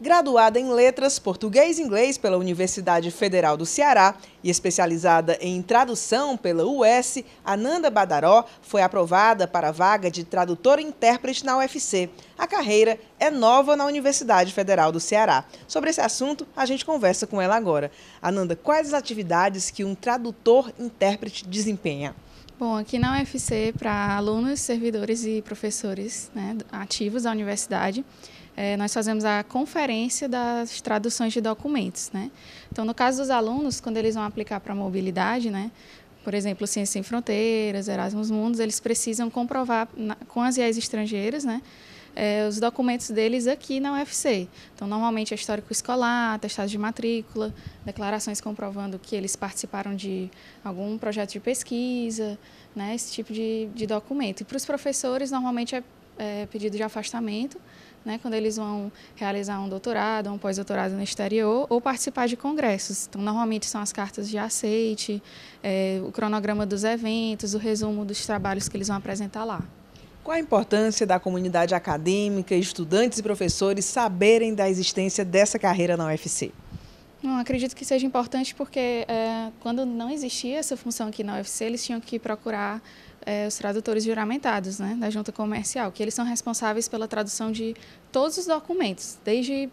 Graduada em Letras, Português e Inglês pela Universidade Federal do Ceará e especializada em tradução pela UES, Ananda Badaró foi aprovada para a vaga de tradutora e intérprete na UFC. A carreira é nova na Universidade Federal do Ceará. Sobre esse assunto, a gente conversa com ela agora. Ananda, quais as atividades que um tradutor e intérprete desempenha? Bom, aqui na UFC, para alunos, servidores e professores, né, ativos da universidade, nós fazemos a conferência das traduções de documentos, né? Então, no caso dos alunos, quando eles vão aplicar para a mobilidade, né, por exemplo, Ciência Sem Fronteiras, Erasmus Mundus, eles precisam comprovar com as IES estrangeiras, né, os documentos deles aqui na UFC. Então, normalmente é histórico escolar, atestado de matrícula, declarações comprovando que eles participaram de algum projeto de pesquisa, né, esse tipo de documento. E para os professores, normalmente é pedido de afastamento, né, quando eles vão realizar um doutorado, um pós-doutorado no exterior ou participar de congressos. Então, normalmente são as cartas de aceite, o cronograma dos eventos, o resumo dos trabalhos que eles vão apresentar lá. Qual a importância da comunidade acadêmica, estudantes e professores saberem da existência dessa carreira na UFC? Não, acredito que seja importante porque quando não existia essa função aqui na UFC, eles tinham que procurar os tradutores juramentados, né, da junta comercial, que eles são responsáveis pela tradução de todos os documentos, desde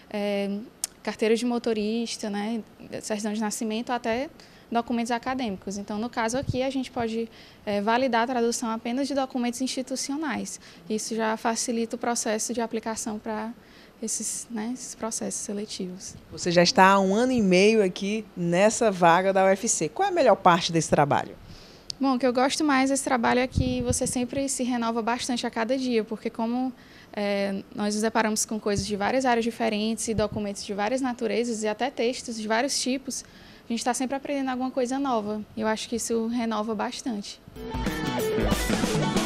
carteira de motorista, né, certidão de nascimento, até documentos acadêmicos. Então, no caso aqui, a gente pode validar a tradução apenas de documentos institucionais. Isso já facilita o processo de aplicação para esses processos seletivos. Você já está há 1 ano e meio aqui nessa vaga da UFC. Qual é a melhor parte desse trabalho? Bom, o que eu gosto mais desse trabalho é que você sempre se renova bastante a cada dia, porque como nós nos deparamos com coisas de várias áreas diferentes e documentos de várias naturezas e até textos de vários tipos, a gente está sempre aprendendo alguma coisa nova. E eu acho que isso renova bastante.